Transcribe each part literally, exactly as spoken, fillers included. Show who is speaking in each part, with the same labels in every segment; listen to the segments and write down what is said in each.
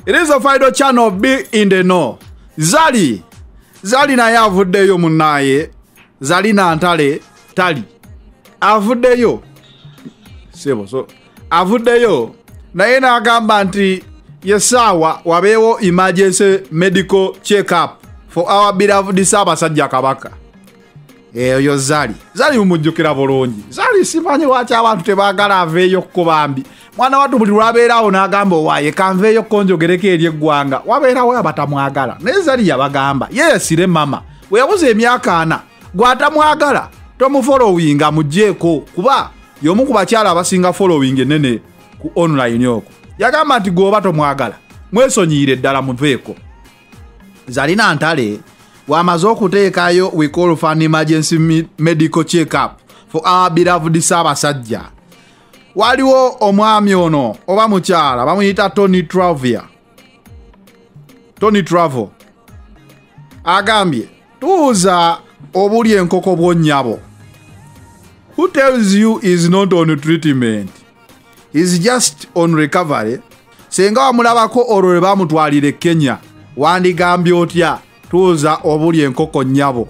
Speaker 1: It is a final channel Big in the know. Zali. Zali na ya avuddeyo munnaye. Zali na Ntale Tali. Avuddeyo. Sebo so. Avuddeyo. Naye n'agamba nti yesawa wabeewo emergency medical check-up for our beloved Ssaabasajja Kabaka. Eyo Zali. Zali mumujjukira bulungi. Zali simanyi lwaki abantu tebaagala aveeyo kubambi. Mwana watu buli lwabeerawo n'agamba owaaye kanveeyo konjogereko eri eggwanga. Wabeerawo abatamwagala. Naye Zali yabagamba yeesire mama. Bwe yabuza emyaka ana gwatamwagala tomufollowinga mugjeeko kuba y'omu ku bakyala abasinga following enene ku online okwo. Yagamba nti gwoba tomwagala mwesonyiire ddala muveeko. Zali na Ntale wamaze okuteekayo we call for an emergency medical check-up for our beloved Ssaabasajja. Waliwo omwami ono oba mukyala bamuyita Tony Travia. Tony Travo agambye tuuza obuli enkoko bwonnyabo. Who tells you is not on treatment? He's just on recovery. Senga wamulabako olwo lwe bamutwalire Kenya wandigambye otya tuuza obuli enkoko nnyabo.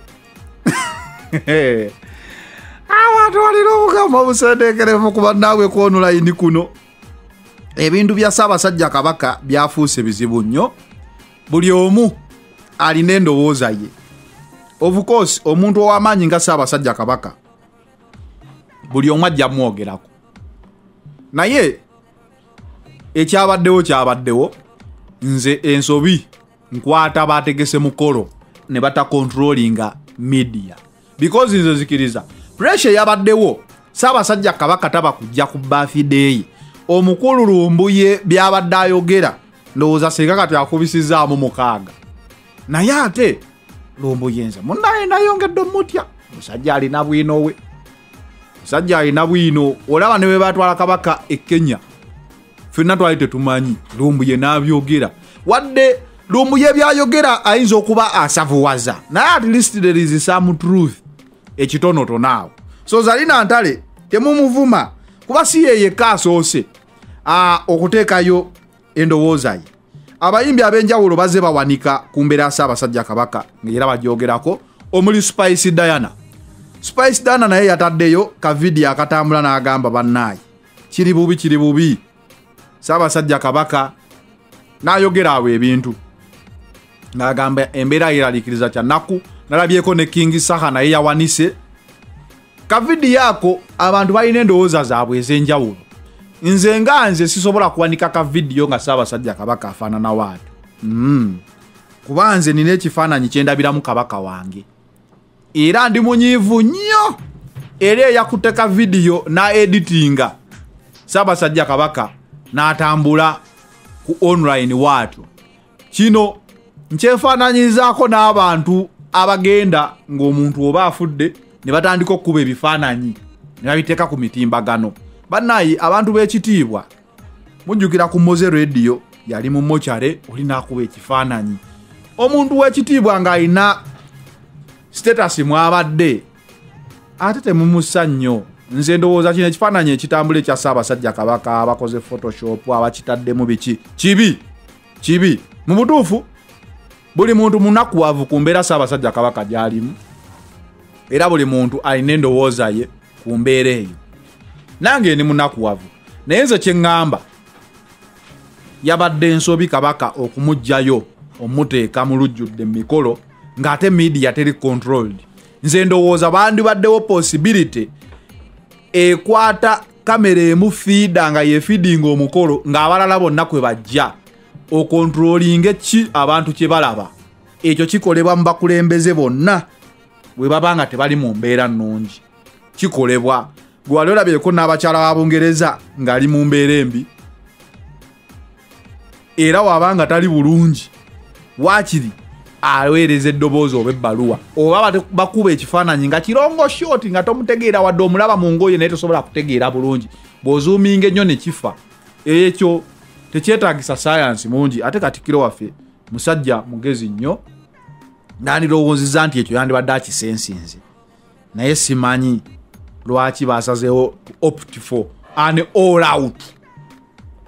Speaker 1: Abantu balina obugamba obusendeekerevu kuba naawe ku online kuno. Ebintu bya Ssaabasajja Kabaka byafuuse bizibu nnyo. Buli omu alina endowooza ye. Of course omuntu ow'amaanyi nga Ssaabasajja Kabaka buli omu ajja mwogerako. Naye ekyabaddewo kyabaddewo. Nze ensobi nkwata bategese mukolo ne bata controllinga media because nze zikiriza pressure yabaddewo Ssaabasajja Kabaka taba kujja ku birthday omukulu Lumbuye byabadde ayogera ndowooza senga kati akubisizaamu mukaaga. Naye ate Lumbuye nze munnaye nayongedde mutya musajja alina bwino we musajja alina bwino olaba ne bwe batwala Kabaka e Kenya ffenna twali tetumanyi Lumbuye n'abyogera wadde Lumbuye byayogera ayinza okuba asavuwaza naye at least there is some truth ekitonotono awo. So Zali na Ntale temumuvuma kuba si ye yekka asoose okuteekayo endowooza ye. Abayimbi ab'enjawulo bazze bawanika ku mbeera ya Ssaabasajja Kabaka ng'era bagyogerako omuli Spice Diana. Spice Diana naye yataddeyo ka vidiyo akatambula n'agamba bannaaye kiri bubi kiri bubi Ssaabasajja Kabaka n'ayogera awo ebintu n'agamba embeera yeraliikiriza kyannaku. Nalabyeko ne King Saha naye yawanise ka vidiyo ako abantu balina endowooza zaabwe ez'enjawulo. Nze nga nze sisobola kuwanika ka vidiyo nga Ssaabasajja Kabaka afaanana waatu. Mm. Kuba nze nina ekifaananyi kye ndabiramu Kabaka wange era ndi munyiivu nnyo era eyakutte ka vidiyo na editinga Ssaabasajja Kabaka n'atambula ku online waatu. Kino nkyefaananyizaako n'abantu abagenda ng'omuntu oba afudde ne batandika okuba ebifaananyi ne babiteeka ku mitimbagano. Bannayi abantu b'ekitiibwa mujjukira ku Moze Radio yali mu mochare oli n'akuba ekifaananyi. Omuntu w'ekitiibwa ng'alina status mwabadde ate temumussa nnyo. Nze ndowooza kino ekifaananyi ekitambula ekya Ssaabasajja Kabaka abakoze Photoshop abakitaddemu biki kibi kibi. Mu butuufu buli muntu munakuwavu ku mbeera Ssaabasajja Kabaka gy'alimu era buli muntu alina endowooza ye ku mbeera eyo. Nange ni munakuwavu naye nze kye ŋŋamba yabadde ensobi Kabaka okumugjayo omuteeka mu lujjudde mikolo ng'ate media teri controlled. Nze ndowooza bandibaddewo possibility ekwata kamera emu fiida nga yefiidinga omukolo ng'abalala bonna kwe bajja okontrolinga ki abantu kye balaba. Ekyo kikolebwa mu bakulembeze bonna bwe baba nga tebali mu mbeera nnungi. Kikolebwa gwe wali olabyeko n'abakyala ba Bungereza ng'ali mu mbeera embi era wabanga tali bulungi waakiri aweereza eddoboozi oba ebbaluwa oba bakuba ekifaananyi nga kirongo shoti nga tomutegeera wadde omulaba mu ngoye naye tosobola kutegeera bulungi bw'ozuuminga ennyo ne kifa. Ekyo tekyetaagisa science mungi ate Katikkiro waffe musajja mugezi nnyo nandirowoozizza nti ekyo yandibadde akisensinze naye simanyi lwaki basazeewo opt for an all out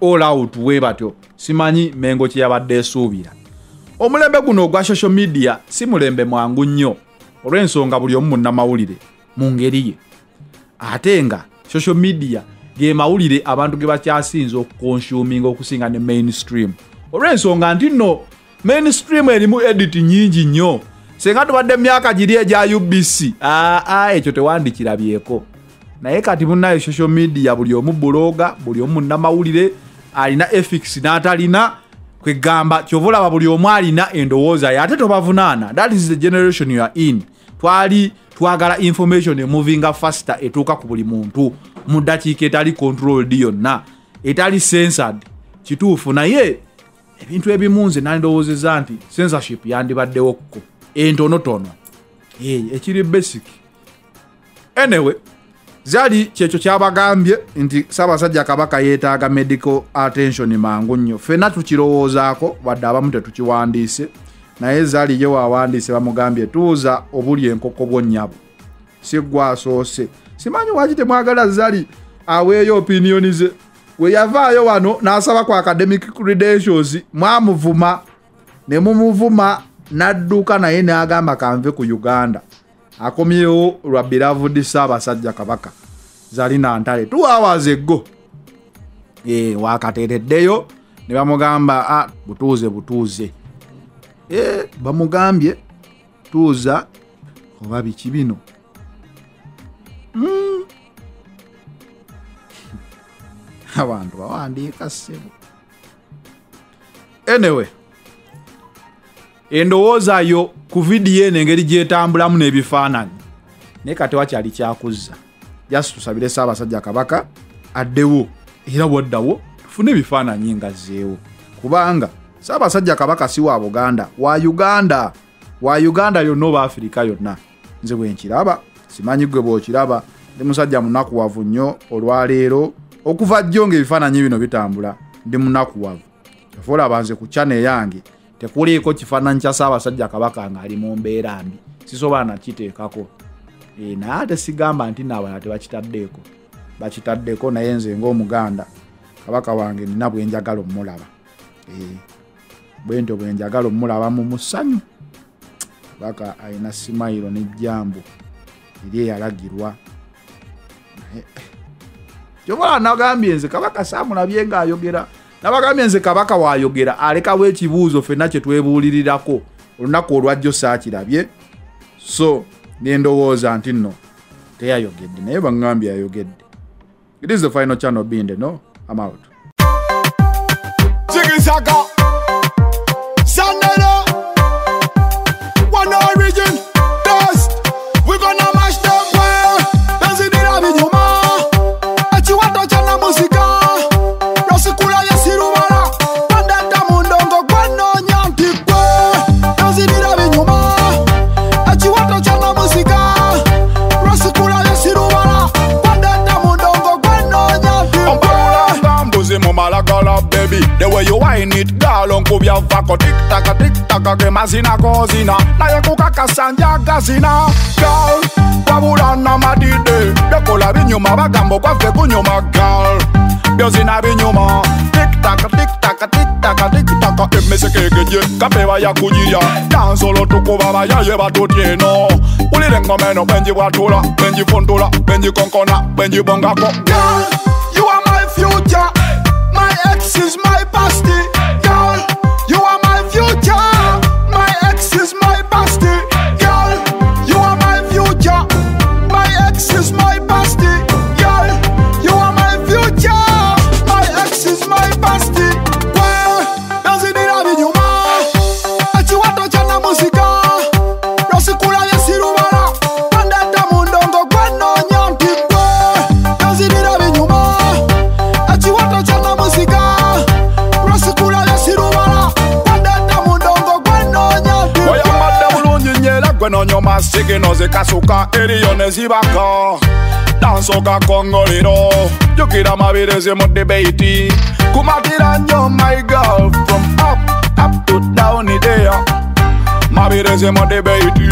Speaker 1: all out we batyo simanyi mengo kyabadde esuubira. Omulembe guno ogwa social media si mulembe mwangu nnyo olw'ensonga buli omu munnamawulire mu ngeri ye. Ate nga social media ge mawulire abantu ge bakyasinza okukonsuminga okusinga ne mainstream. Olw'ensonga nti nno mainstream erimu edit nyingi nnyo. Senga tubadde myaka giri egya U B C aa aa ekyo tewandikirabyeko. Naye kati munnayo social media buli omu bloga buli omu munnamawulire alina ethics n'atalina kwegamba kyovulaba buli omu alina endowooza ye ate tobavunaana. That is the generation you are in. Twali twagala information moving faster etuuka ku buli muntu mu ddakiika etali controlled yonna etali censored. Kituufu naye ebintu ebimunze nandowoozeza nti censorship yandibaddewo ko entonotono hey, ekiri basic. Anyway, zali kyekyo kyabagambye nti Ssaabasajja Kabaka yeetaaga medical attention mangu nnyo. Ffenna tukirowoozaako wadde abamu tetukiwandiise naye zali ye waawandiise bamugambye tuuza obuli enkoko bwonnyabo si gwe asoose. Simanyi waki temwagala zali aweeyo opinioni ze. We yavaayo wano n'asaba ku academic credentials mwamuvuma ne mumuvuma n'adduka naye n'agamba kanve ku Uganda. Akomyewo lwa beloved Ssaabasajja Kabaka zali Nantale two hours ago. Eh wakatereddeyo ne bamugamba ah butuuze butuuze. Eh bamugambye tuuza oba biki bino. Mm. Abantu bawandiika ssebo. Anyway, endowooza yo ku video eno engeri gyetambulamu n'ebifaananyi naye kati wakyali kyakuzza. Just tusabire Ssaabasajja Kabaka addewo era bwoddawo tufune ebifaananyi nga zzeewo kubanga Ssaabasajja Kabaka si wa Buganda, wa Uganda. Wa Uganda yonna oba Afirika yonna. Nze bwe nkiraba simanyi gwe bw'okiraba ndi musajja munakuwavu nnyo olwaleero okuva jjo ng'ebifaananyi bino bitambula ndi munakuwavu. Efola banze ku channel yange tekuliiko kifaananyi kya Ssaabasajja Kabaka ng'ali mu mbeera mbi sisobola nakiteekako. E, naye ate sigamba nti n'abalala tebakitaddeeko bakitaddeko naye nze ng'Omuganda Kabaka wange nina bwe njagala omulaba. E, bwe ntyo bwe njagala omulaba mu musanyu. Kabaka alina simayiro n'ejjambo eri eyalagirwa. Kyobola nagambye nze Kabaka saamulabye ng'ayogera. Nabagambye nze Kabaka waayogera alekawo ekibuuzo ffenna kye twebuulirirako olunaku olwajjo saakirabye. So nendowooza nti nno teyayogedde naye bangambye ayogedde. It is the final channel Binde, no? I'm out.
Speaker 2: Ziggy-zaga Sandela One origin Dust We gonna mash them well Dansi dira vinyuma Echi wato chana musika Rosikula ya sirumara Pandata mundongo kwano nyanti kwe Dansi dira vinyuma Echi wato chana musika Rosikula ya sirumara Pandata mundongo kwano nyanti kwe Mbuzi mumalagala baby The way you whine it girl Unkubya vako tik taka tik taka Gemazina kozina Naye kukaka sanja gazina Girl Wabulana madide Dekola binyuma bagambo kwafe kunyuma girl Byozina binyuma Tik taka tik taka tik taka tik taka Emese kegeje Kapeba ya kujia Dansolo tukubaba ya yeba tutieno Ulire ngomeno benji watula Benji fondula Benji konkona Benji bongako Girl You are my future My ex is my bestie Girl You are my future My ex is my bestie Girl You are my future My ex is my bestie Girl You are my future My ex is my bestie Well, dansi dira vinyuma Echi wato chana musika Rosikula ya sirumara Pandata mundongo kwano nyanti kwe Dansi dira vinyuma Echi wato chana musika Rosikula ya sirumara Pandata mundongo kwano nyanti kwe Oyambade bulungi nyela kweno nyoma Sigi noze kasuka eriyo nezibaka Danso kakongolero Jukira mabireze mu debate Kumatira nyo my girl From up, up to down idea Mabireze mu debate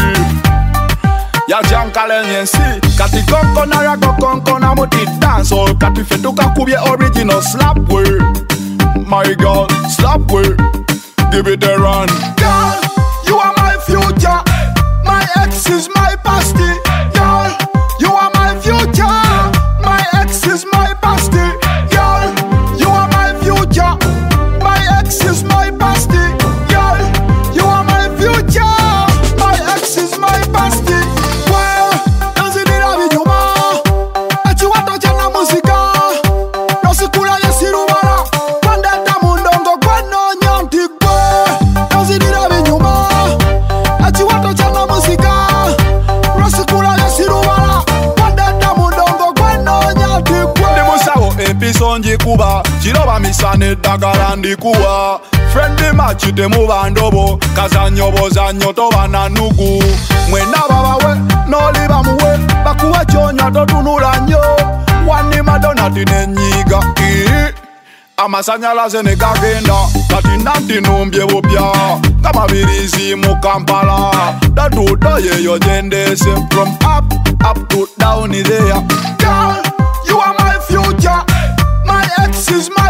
Speaker 2: Ya jankale nyensi Kati konko na rago konko na muti danso Kati fetuka kubye original slap way my girl. Slap way, give it a run. Girl, you are my future. My ex is my bestie. Girl, you are my future. My ex is my bestie. Girl, you are my future. My ex is my bestie. Girl, you are my future. My ex is my bestie. Well, dans une la vie d'humain, et tu vas toucher la musique. No si kula yesirubara, kwanda tamundongo kwano nyantikwe. Dans une la vie d'humain, et tu vas toucher la musique. No si kula yesirubara, kwanda tamundongo kwano nyantikwe. Ndi musawo episo njikuba, chiloba misane dagala ndikuwa. Friendly match temu bandobo, kazanyo bozanyo toba na nugu. Mwena babawe, noli bamuwe, bakuwa chonya totunula nyo. Wani madonati nenyiga, ii. Amasanyalaze ne gagenda, kati nanti numbye bupya. Kama birizi mu Kampala, datudo yeyo jendese. From up, up to down is there. Girl, you are my future. My ex is my